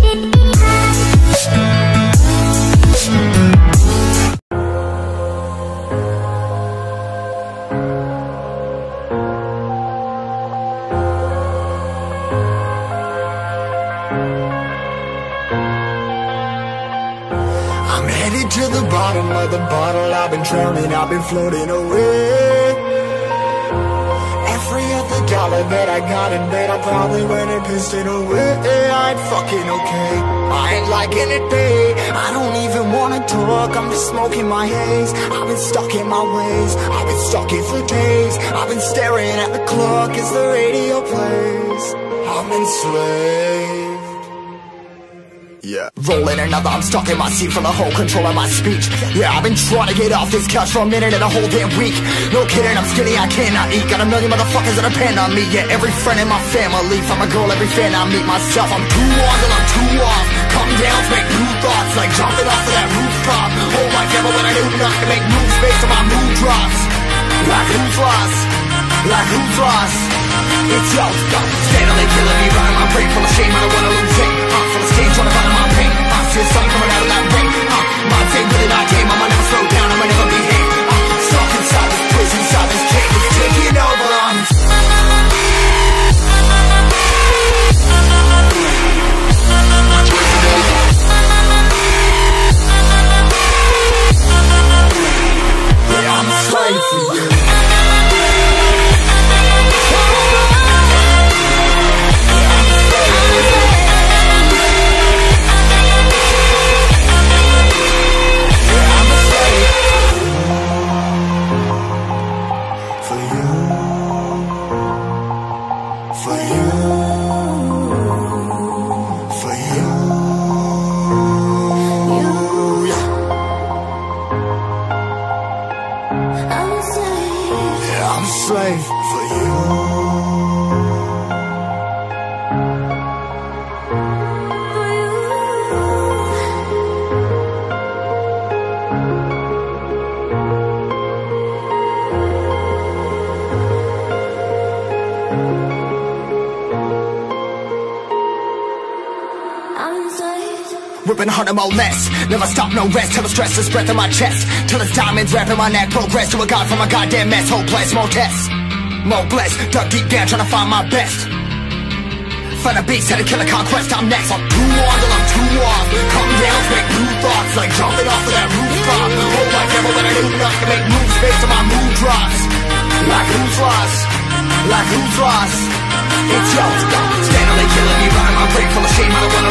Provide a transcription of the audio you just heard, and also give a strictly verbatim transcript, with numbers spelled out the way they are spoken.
To the bottom of the bottle, I've been drowning, I've been floating away. Every other dollar that I got in bed, I probably went and pissed it away. I ain't fucking okay, I ain't liking it, babe. I don't even wanna talk, I'm just smoking my haze. I've been stuck in my ways, I've been stuck in for days. I've been staring at the clock as the radio plays. I'm enslaved. Yeah. Rolling another, I'm stuck in my seat for the whole control of my speech. Yeah, I've been trying to get off this couch for a minute and a whole damn week. No kidding, I'm skinny, I cannot eat. Got a million motherfuckers that depend on me. Yeah, every friend in my family. From a girl, every fan I meet myself. I'm too on till I'm too off. Come down to make new thoughts, like jumping off of that rooftop. Whole life ever when I do nothing to make moves based on my mood drops. Like who's lost? Like who's lost? It's yo, yo, steadily killing me, running my brain full of shame, I don't wanna lose it. Uh, full of stage, trying to find my pain. I uh, see the sun coming out of that rain. Uh, my day really not game, I'ma never slow down, I'ma never behave. Uh, stuck inside this prison, inside this cage, it's taking over on me. Yeah, I'm a slave for you. Slave for you. Whipping harder, more less. Never stop, no rest. Till the stress is breath in my chest. Till it's diamonds wrapping my neck. Progress to a god from a goddamn mess. Hopeless, more tests, more blessed. Dug deep down trying to find my best. Find a beast, had to kill a conquest. I'm next. I'm too on till I'm too off. Come down to make new thoughts, like jumping off of that rooftop. Whole life ever when I do nothing to make moves based on my mood drops. Like who's lost? Like who's lost? It's yo, steadily killing me, running my brain full of shame. I don't wanna